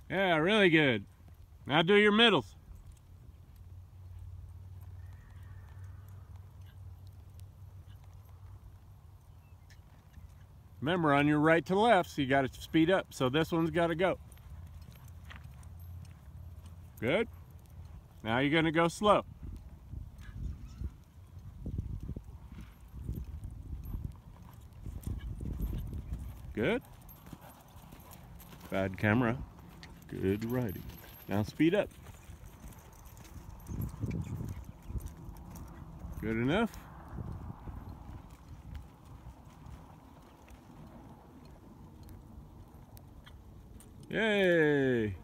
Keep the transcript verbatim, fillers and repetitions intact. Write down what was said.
Yeah, really good. Now do your middles. Remember, on your right to left, so you got to speed up. So this one's got to go. Good. Now you're going to go slow. Good. Bad camera. Good riding. Now speed up. Good enough. Yay!